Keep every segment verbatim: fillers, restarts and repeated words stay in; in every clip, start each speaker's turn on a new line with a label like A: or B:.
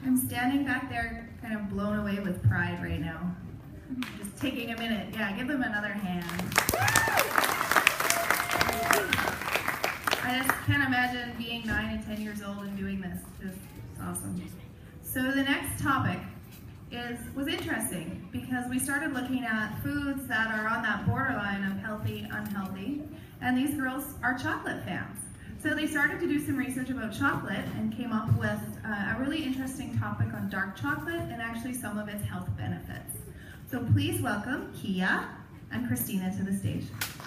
A: I'm standing back there kind of blown away with pride right now. Just taking a minute. Yeah, give them another hand. I just can't imagine being nine and ten years old and doing this. Just it's awesome. So the next topic is was interesting because we started looking at foods that are on that borderline of healthy, unhealthy, and these girls are chocolate fans. So they started to do some research about chocolate and came up with uh, a really interesting topic on dark chocolate and actually some of its health benefits. So please welcome Kia and Christina to the stage.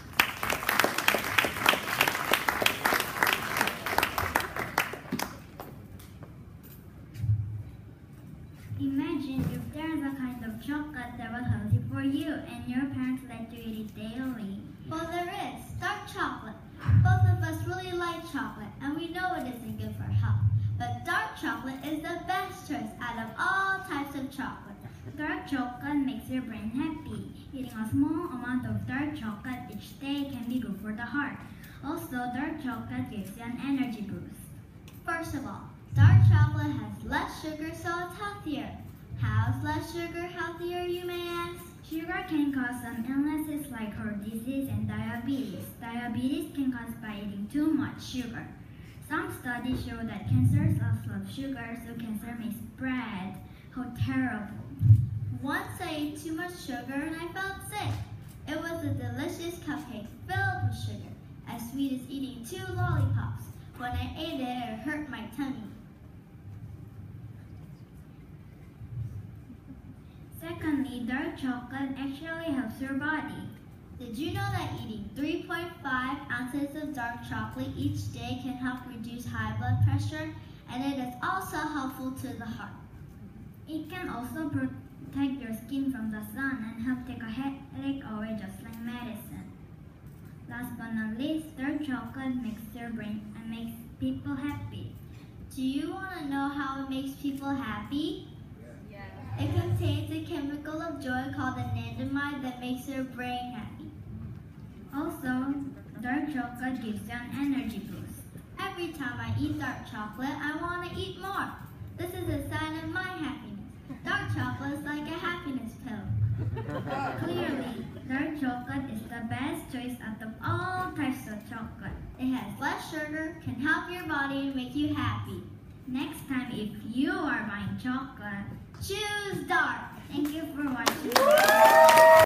B: Imagine if there is a kind of chocolate that was healthy for you and your parents let you eat it daily.
C: Well, there is. Dark chocolate. Both of us really like chocolate, and we know it isn't good for health. But dark chocolate is the best choice out of all types of chocolate.
B: Dark chocolate makes your brain happy. Eating a small amount of dark chocolate each day can be good for the heart. Also, dark chocolate gives you an energy boost.
C: First of all, dark chocolate has less sugar, so it's healthier. How's less sugar healthier, you may ask?
B: Sugar can cause some illnesses like heart disease and diabetes. Diabetes can cause by eating too much sugar. Some studies show that cancers also love sugar, so cancer may spread. How terrible.
C: Once I ate too much sugar and I felt sick. It was a delicious cupcake filled with sugar, as sweet as eating two lollipops. When I ate it, it hurt my tummy.
B: Secondly, dark chocolate actually helps your body.
C: Did you know that eating three point five ounces of dark chocolate each day can help reduce high blood pressure? And it is also helpful to the heart.
B: It can also protect your skin from the sun and help take a headache away just like medicine. Last but not least, dark chocolate makes your brain and makes people happy.
C: Do you want to know how it makes people happy?
A: Yeah.
C: It contains a chemical of joy called anandamide that makes your brain happy.
B: Also, dark chocolate gives you an energy boost.
C: Every time I eat dark chocolate, I want to eat more. This is a sign of my happiness. Dark chocolate is like a happiness pill.
B: Clearly, dark chocolate is the best choice out of all types of chocolate.
C: It has less sugar, can help your body, and make you happy.
B: Next time, if you are buying chocolate,
C: choose dark.
B: Thank you for watching.